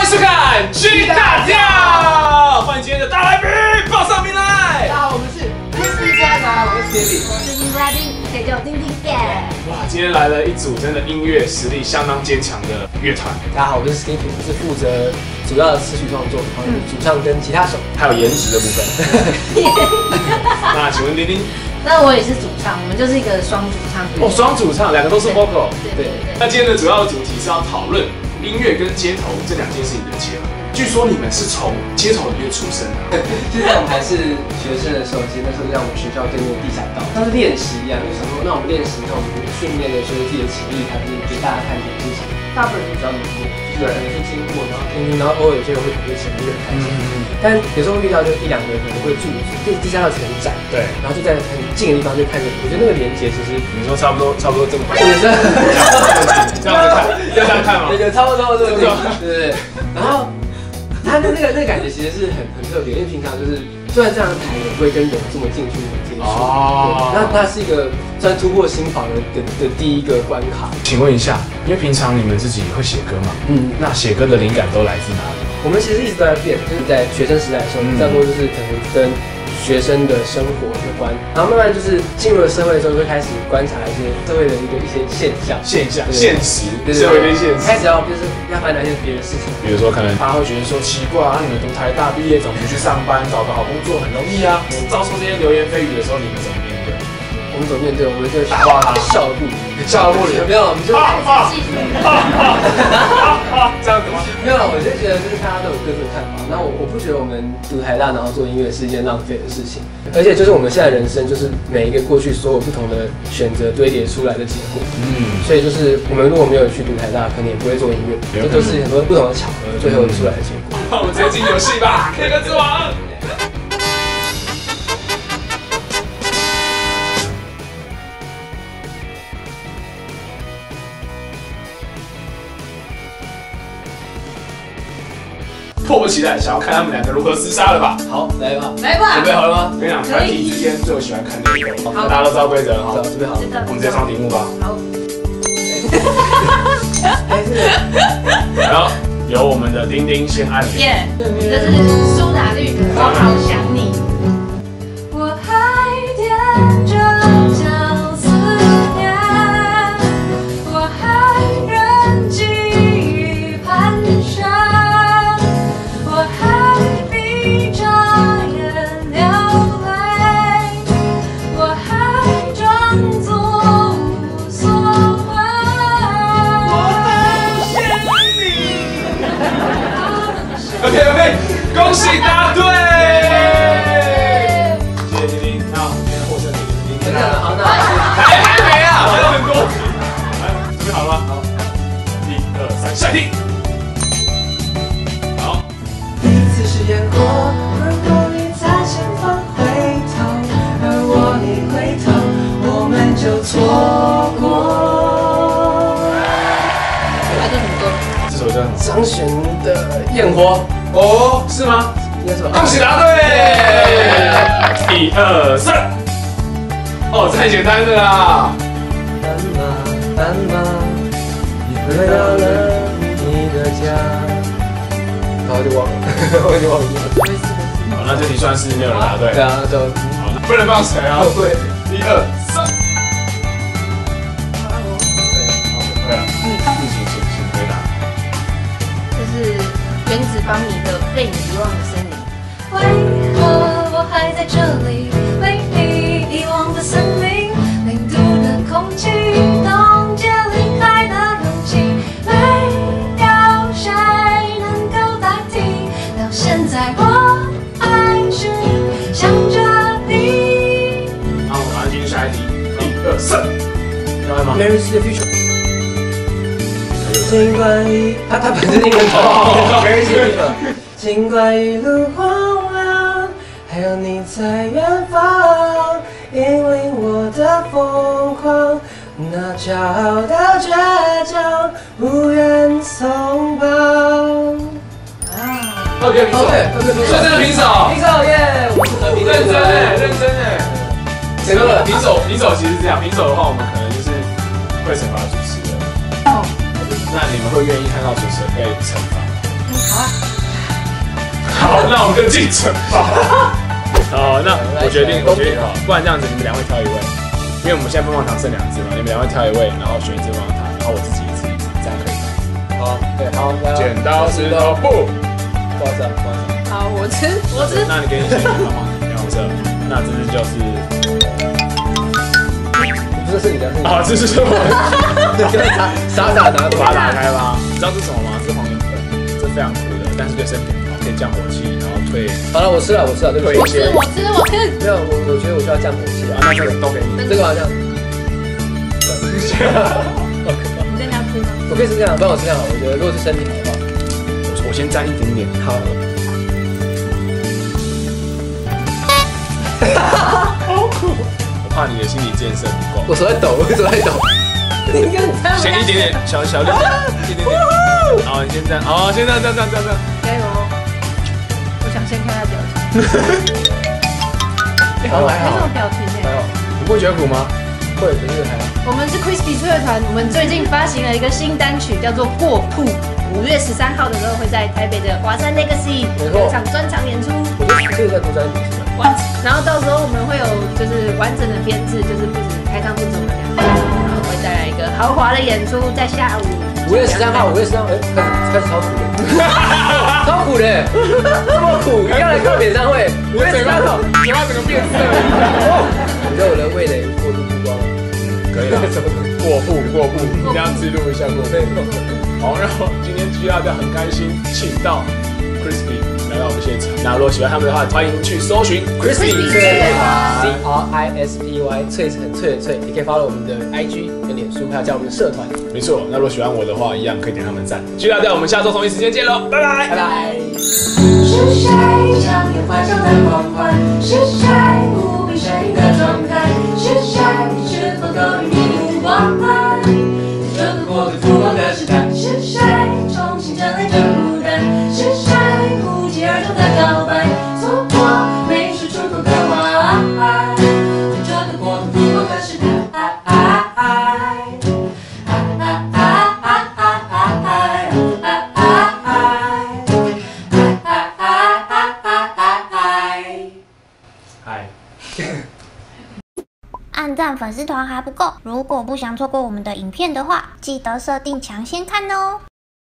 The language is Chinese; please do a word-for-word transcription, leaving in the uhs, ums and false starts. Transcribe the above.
迎收看《去大跳》，欢迎今天的大来宾报上名来。 大家好，我们是 Crispy 家长，我是 Stevie， 我是金来宾，可以叫我丁丁耶。 哇，今天来了一组真的音乐实力相当坚强的乐团。 大家好，我是 Stevie， 我是负责主要的词曲创作，然后主唱跟吉他手， 还有颜值的部分。那请问丁丁？ 那我也是主唱，我们就是一个双主唱。 哦，双主唱，两个都是 vocal。 对对对。 那今天的主要主题是要讨论音乐跟街头这两件事情的结合。据说你们是从街头里面出生的。 就是在我们还是学生的时候，其实那时候在我们学校对面的地下道，像是练习一样，就想说，那我们练习，那我们训练的就是自己的潜力，还是给大家看点是什么？大部分人比较冷漠，就是可能是经过，然后听听，然后偶尔有些人会特别潜力很开心。但有时候会遇到就一两个人可能会驻足，就地下道很窄，对，然后就在很近的地方就看着，我觉得那个连接其实你说差不多差不多这么近， 也是这样子看，要这样看吗？ 对，就差不多这么近，对对对。然后他的那个那个感觉其实是很很特别，因为平常就是虽然这样台也不会跟人这么近距离接触，哦，那它是一个算突破心防的的的第一个关卡。 请问一下，因为平常你们自己会写歌嘛？嗯，那写歌的灵感都来自哪里？ 我们其实一直都在变，就是在学生时代的时候，更多就是可能跟学生的生活有关，然后慢慢就是进入了社会之后，会开始观察一些社会的一个一些现象、 现象、现实，社会跟现实， 开始要就是要发展一些别的事情。 比如说，可能大家会觉得说奇怪啊，你们读台大毕业，怎么不去上班，找个好工作很容易啊？遭受这些流言蜚语的时候，你们怎么面对？ 我们怎么面对？我们就哇，笑而不语，笑而不语。没有，我们就啊啊啊，这样子吗？ 没有，我就觉得就是大家都有各自的看法。那我我不觉得我们读台大然后做音乐是一件浪费的事情，而且就是我们现在人生就是每一个过去所有不同的选择堆叠出来的结果。嗯，所以就是我们如果没有去读台大，可能也不会做音乐。这都是很多不同的巧合最后出来的结果。 那我们直接进游戏吧 ，K 歌之王。迫不及待想要看他们两个如何厮杀了吧？ 好，来吧， 来吧， 准备好了吗？ 我跟你讲，团体之间最喜欢看内容，大家都知道规则，好， 准备好了， 我们直接上题目吧。 好。 然后由我们的丁丁先按铃。 耶，这是苏打绿的《我好想你》。我还踮着脚思念，我还任记忆蹒跚。 OK OK， 恭喜答对！谢谢丁丁，那今天的获胜者就是丁丁啦。 好，那还还没啊，还有很多。来，准备好了吗？好，一二三，下题。好。 第一次是烟火，如果你在前方回头，而我一回头，我们就错过。 这首歌很张悬的《焰火》。 哦，是吗？ 应该是吧。 恭喜答对！一二三。哦，太简单了啦。 斑马，斑马，你回到了你的家。然后就忘了，我就忘了。 好，那这题算是没有人答对。 对啊，就好，不能放谁啊？对，一二三。对啊，嗯，请请请回答。 这是原子邦尼的《被你遗忘的森林》。为何我还在这里？被你遗忘的森林，零度的空气，冻结离开的勇气，没有谁能够代替。到现在我还是想着你。 好，我们进入下一题，一二三，要来吗 Marriage to the Future。尽管一，他他本身是一个头 ，Marriage to the Future。尽管一路荒凉，还有你在远方，引领我的疯狂，那骄傲的倔强，无人松绑。啊 ，OK， 平手，所以真的平手， 平手耶！我是和平认真哎，认真哎。 谁说的？ 平手，平手其实是这样，平手的话，我们可能就是会惩罚主持人。哦。那你们会愿意看到主持人被惩罚吗？ 好，那我们就进城吧。好，那我决定，我决定好，不然这样子你们两位挑一位，因为我们现在棒棒糖剩两只嘛，你们两位挑一位，然后选一只棒棒糖，然后我自己一只，这样可以吗？ 好，对，好， 剪刀石头布， 不好意思，不好意思。 好，我吃，我吃。 那你给你选一个好吗？两红色，那这只就是， 不是是你的， 啊，这是我的， 傻傻拿， 把它打开吧。你知道这是什么吗？是黄连粉，这非常苦的，但是对身体很好，可以降火气，然后退。 好了，我吃了，我吃了，对不起。 我吃，我吃，我吃。 没有，我我觉得我需要降火气啊。 那这个都给你， 这个好像。 你在家吃吗？ 我可以试看，帮我试看好。我觉得如果是身体好的话， 我先沾一点点。 好。 好苦！我怕你的心理建设不够。 我手在抖，我手在抖。 你看， 先一点点，小小力，一点点。好，你先这样，好，先这样，这样，这样，这样。 加油！我想先看他表情。 还好， 没什么表情还好。 你不会觉得苦吗？ 会，可是还好。 我们是 Crispy 脆团，我们最近发行了一个新单曲，叫做《过铺》。五月十三号的时候会在台北的华山 Legacy 有一场专场演出。 我觉得这个在独占女生。 完，然后到时候我们会有就是完整的编制，就是不止开唱不止我们两个，然后会带来一个豪华的演出，在下午。 五月十三号，五月十三号，哎，开始开始超苦的，超苦的，这么苦，你要来看演唱会？五月十三号， 嘴巴整个变色。 你知道我的味蕾过度曝光了， 可以了，过户过户，一定要记录一下过户。好，然后今天居大家很开心，请到 Crispy 来到我们现场。那如果喜欢他们的话，欢迎去搜寻 Crispy 脆团 C R I S P Y 脆是很脆的脆，也可以 follow 我们的 I G 跟脸书，还有加我们的社团。 没错，那如果喜欢我的话，一样可以点他们赞。居大家，我们下周同一时间见喽，拜拜， 拜拜。 是谁将烟花上的狂欢？是谁无比神秘的状态？是谁是否都与你无关？这个过度疯狂的时代，是谁重新整理这孤单？是谁无疾而终的告白？错过没说出口的话，这个过度疯狂的时代。 按赞粉丝团还不够，如果不想错过我们的影片的话，记得设定抢先看哦。